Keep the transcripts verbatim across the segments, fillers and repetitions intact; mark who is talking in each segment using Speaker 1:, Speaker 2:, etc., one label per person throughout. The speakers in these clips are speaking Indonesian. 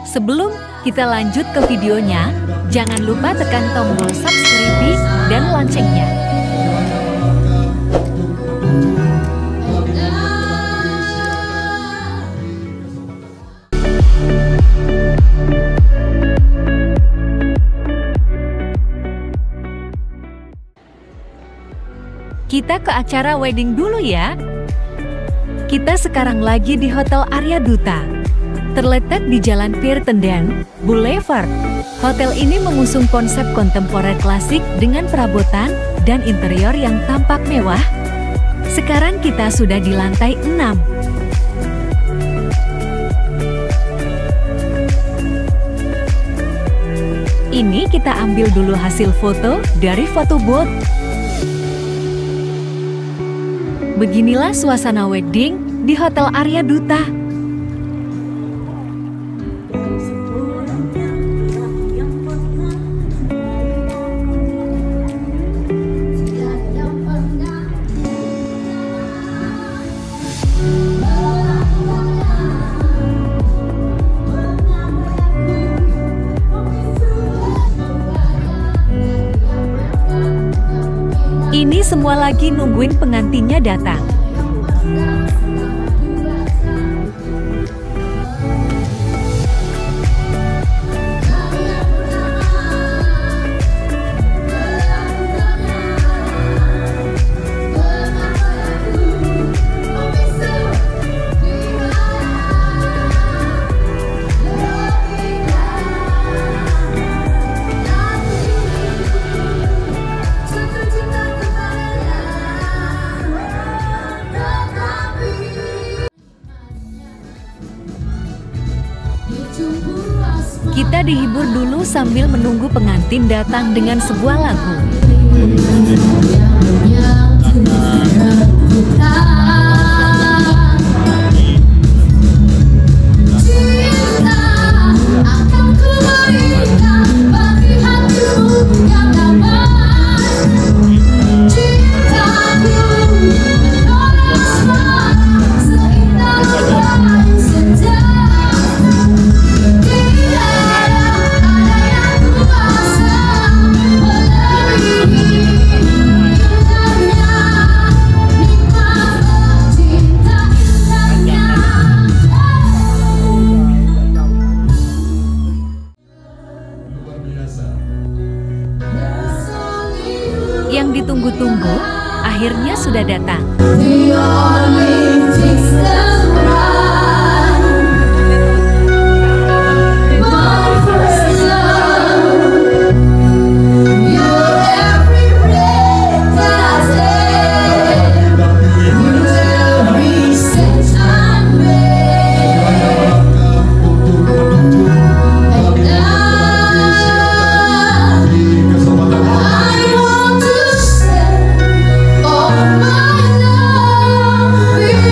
Speaker 1: Sebelum kita lanjut ke videonya, jangan lupa tekan tombol subscribe dan loncengnya. Kita ke acara wedding dulu ya. Kita sekarang lagi di Hotel Arya Duta. Terletak di Jalan Pirtenden Boulevard. Hotel ini mengusung konsep kontemporer klasik dengan perabotan dan interior yang tampak mewah. Sekarang kita sudah di lantai enam. Ini kita ambil dulu hasil foto dari photo booth. Beginilah suasana wedding di Hotel Arya Duta. Ini semua lagi nungguin pengantinnya datang. Kita dihibur dulu sambil menunggu pengantin datang dengan sebuah lagu. Yang ditunggu-tunggu, akhirnya sudah datang.
Speaker 2: Oh my love.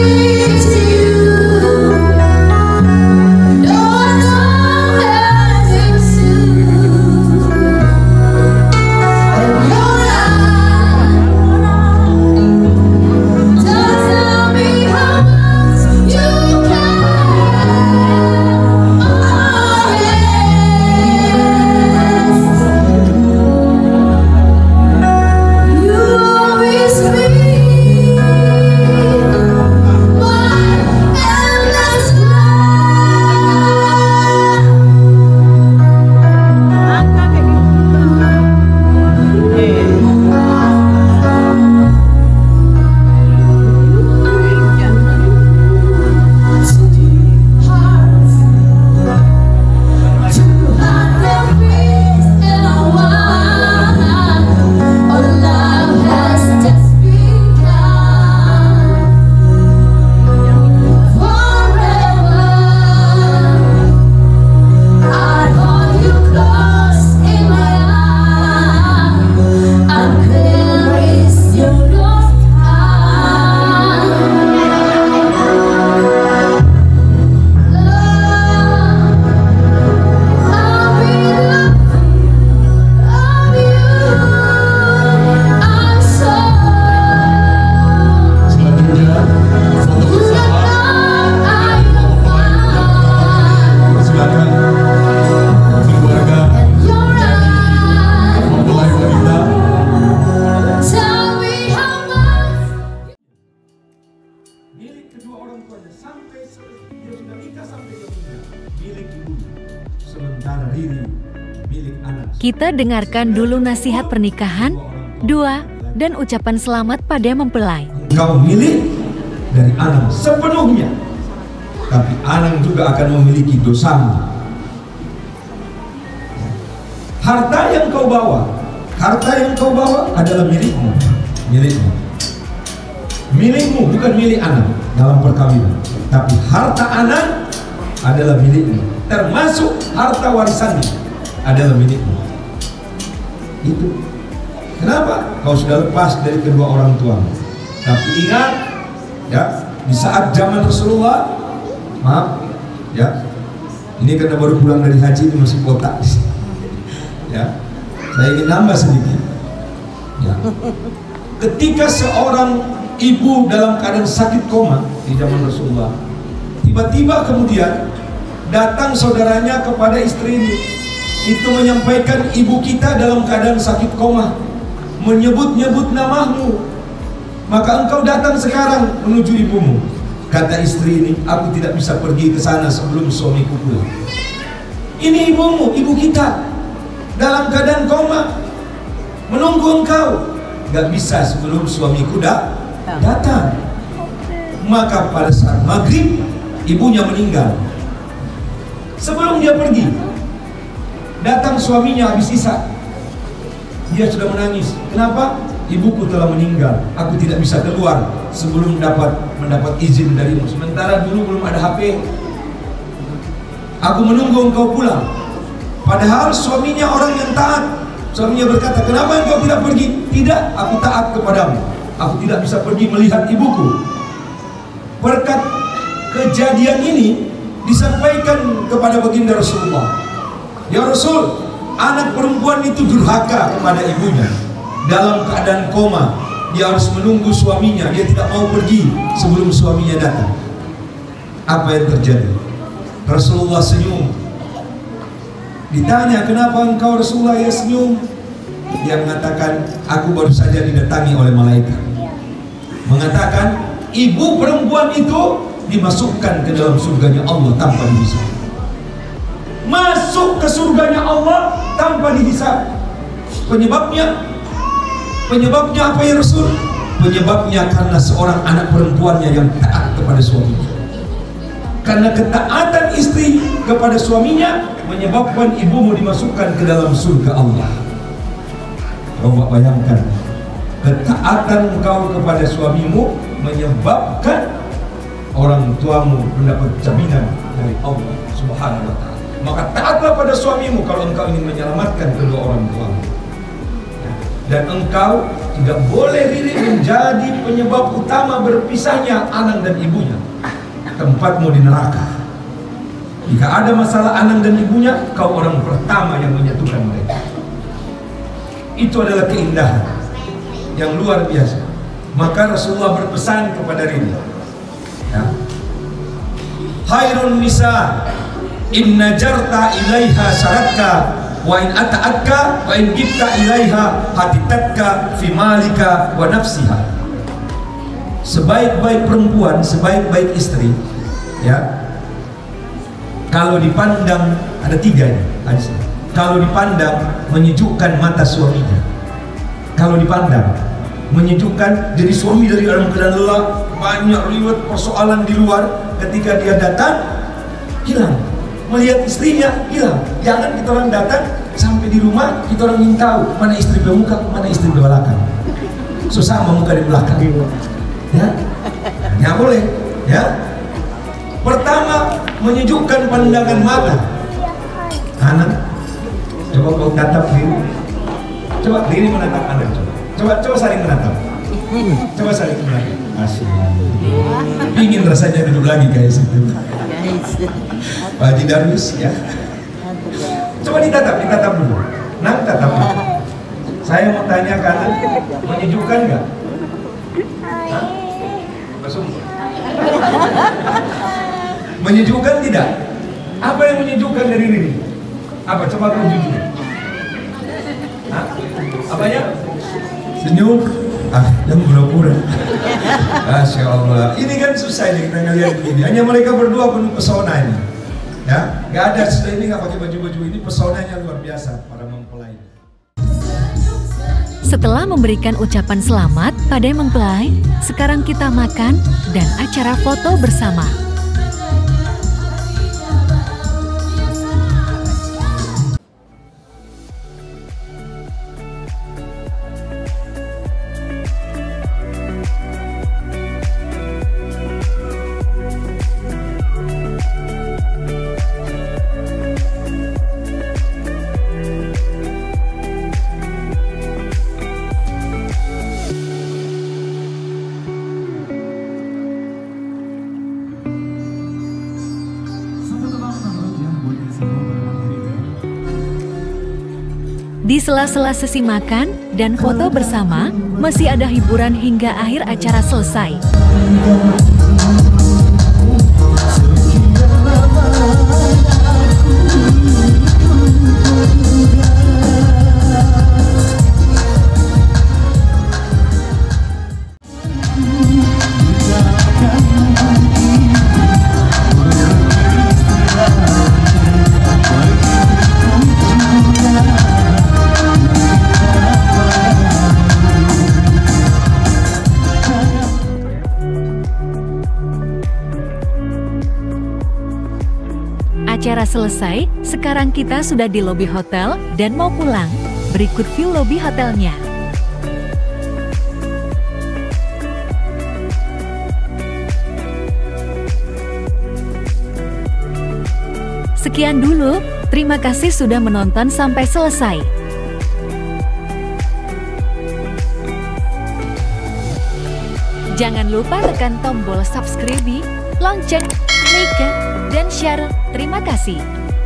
Speaker 2: sampai dia meninggal, milik ibu. Sementara Riri milik anak.
Speaker 1: Kita dengarkan dulu nasihat pernikahan, doa, dan ucapan selamat pada mempelai.
Speaker 2: Engkau milik dari Anang sepenuhnya, tapi Anang juga akan memiliki dosamu. Harta yang kau bawa, harta yang kau bawa adalah milikmu, milikmu, milikmu bukan milik Anang dalam perkawinan, tapi harta Anang adalah milikmu, termasuk harta warisannya adalah milikmu. Itu. Kenapa? Kau sudah lepas dari kedua orang tuamu. Tapi ingat, ya, di saat zaman Rasulullah, maaf, ya, ini karena baru pulang dari haji, ini masih botak, ya, saya ingin nambah sedikit, ya. Ketika seorang ibu dalam keadaan sakit koma di zaman Rasulullah, tiba-tiba kemudian datang saudaranya kepada istri ini, itu menyampaikan ibu kita dalam keadaan sakit koma, menyebut-nyebut namamu, maka engkau datang sekarang menuju ibumu. Kata istri ini, aku tidak bisa pergi ke sana sebelum suamiku pulang. Ini ibumu, ibu kita dalam keadaan koma, menunggu engkau. Gak bisa sebelum suamiku dah datang. Maka pada saat maghrib ibunya meninggal. Sebelum dia pergi, datang suaminya habis isya. Dia sudah menangis. Kenapa? Ibuku telah meninggal. Aku tidak bisa keluar sebelum dapat mendapat izin darimu. Sementara dulu belum ada H P. Aku menunggu engkau pulang. Padahal suaminya orang yang taat. Suaminya berkata, kenapa engkau tidak pergi? Tidak, aku taat kepadamu. Aku tidak bisa pergi melihat ibuku. Berkat kejadian ini disampaikan kepada baginda Rasulullah. Ya Rasul, anak perempuan itu durhaka kepada ibunya. Dalam keadaan koma, dia harus menunggu suaminya. Dia tidak mau pergi sebelum suaminya datang. Apa yang terjadi? Rasulullah senyum. Ditanya, kenapa engkau Rasulullah ya senyum? Dia mengatakan, aku baru saja didatangi oleh malaikat, mengatakan ibu perempuan itu dimasukkan ke dalam surganya Allah tanpa dihisab. Masuk ke surganya Allah tanpa dihisab. Penyebabnya Penyebabnya apa ya Rasul? Penyebabnya karena seorang anak perempuannya yang taat kepada suaminya. Karena ketaatan istri kepada suaminya menyebabkan ibumu dimasukkan ke dalam surga Allah. Coba bayangkan, ketaatan engkau kepada suamimu menyebabkan orang tuamu mendapat jaminan dari Allah Subhanahu wa ta'ala. Maka taatlah pada suamimu kalau engkau ingin menyelamatkan kedua orang tuamu. Dan engkau tidak boleh Riri menjadi penyebab utama berpisahnya Anang dan ibunya. Tempatmu di neraka. Jika ada masalah Anang dan ibunya, kau orang pertama yang menyatukan mereka. Itu adalah keindahan yang luar biasa. Maka Rasulullah berpesan kepada Riri, ya, Khairun nisa in najarta ilaiha syaratka wa in ata'atka wa in gibta ilaiha hatitatka fi malika wa nafsiha. Sebaik-baik perempuan, sebaik-baik istri, ya, kalau dipandang, ada tiga ini hadisnya. Kalau dipandang menyejukkan mata suaminya. Kalau dipandang menyejukkan, jadi suami dari dalam keadaan lelah, banyak riwayat persoalan di luar, ketika dia datang hilang. Melihat istrinya hilang. Jangan kita orang datang sampai di rumah kita orang ingin tahu mana istri bermuka, mana istri berbelakang. Susah muka di belakang. Ya, nggak boleh. Ya. Pertama, menyejukkan pandangan mata. Anak, coba kau tatap diri. Coba diri menatap anak. Coba, coba, coba saling menatap. Coba saling menatap. Asik. Ingin rasanya duduk lagi kayak situ. Pak Haji Darwis, ya. Coba ditatap, ditatap dulu. Nang, tatap dulu. Saya mau tanya kanan, menyejukkan nggak? Hah? Bersungguh. Menyejukkan tidak? Apa yang menyejukkan dari diri? Apa? Coba kau jujur. Hah? Apanya? Senyum? Ah, yang pura-pura. Masya Allah. Ini kan susah ini kita ngeliat begini. Hanya mereka berdua penuh pesona ini. Ya, nggak ada sudah ini nggak pakai baju-baju ini, pesonanya luar biasa para mempelai.
Speaker 1: Setelah memberikan ucapan selamat pada mempelai, sekarang kita makan dan acara foto bersama. Di sela-sela sesi makan dan foto bersama, masih ada hiburan hingga akhir acara selesai. Acara selesai, sekarang kita sudah di lobi hotel dan mau pulang. Berikut view lobi hotelnya. Sekian dulu, terima kasih sudah menonton sampai selesai. Jangan lupa tekan tombol subscribe, lonceng, like, dan share. Terima kasih.